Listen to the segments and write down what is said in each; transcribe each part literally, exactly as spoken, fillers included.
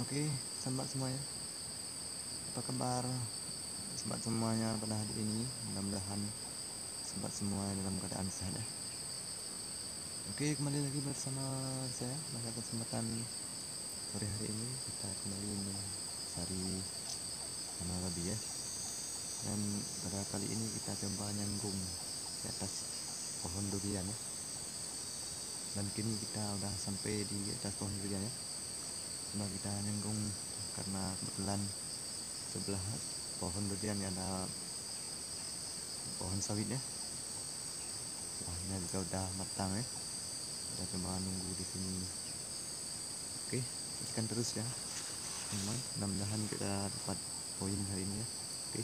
Oke, sahabat semuanya, apa kabar sahabat semuanya pada hari ini? Mudah-mudahan sahabat semua dalam keadaan sehat ya. Oke, kembali lagi bersama saya pada kesempatan sore hari ini kita kembali mencari tanah babi ya. Dan pada kali ini kita coba nyanggung di atas pohon durian ya. Dan kini kita udah sampai di atas pohon durian ya. Coba kita nyanggung karena kebetulan sebelah pohon durian ada pohon sawit ya. Buahnya juga udah matang ya. Kita coba nunggu di sini. Oke, saksikan terus ya teman. Mudah-mudahan kita dapat poin hari ini ya. Oke.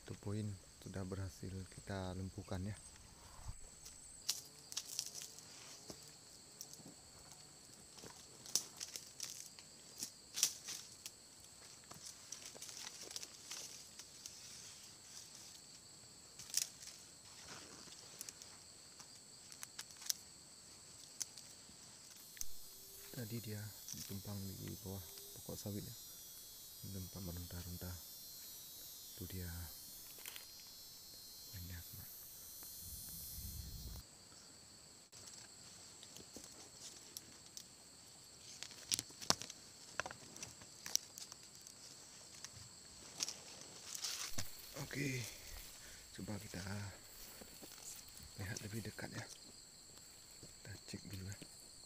Satu poin sudah berhasil kita lumpuhkan ya. Tadi dia tumpang di bawah pokok sawit ya, tempat meronta-ronta. Itu dia poinnya semak. Oke, coba kita lihat lebih dekat ya. Kita cek dulu ya.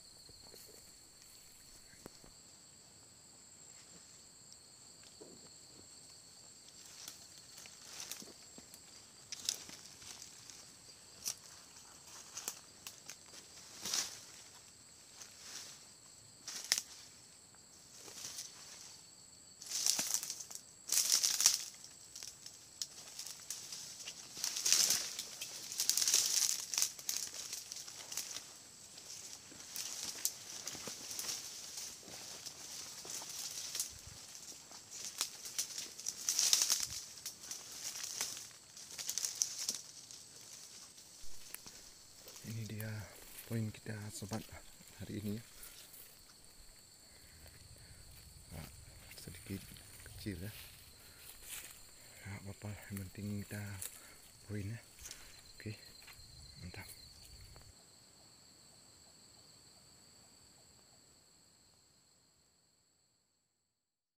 Ini dia poin kita sobat hari ini ya. Nah, sedikit kecil ya. Nah, apa-apa, yang penting kita poin ya.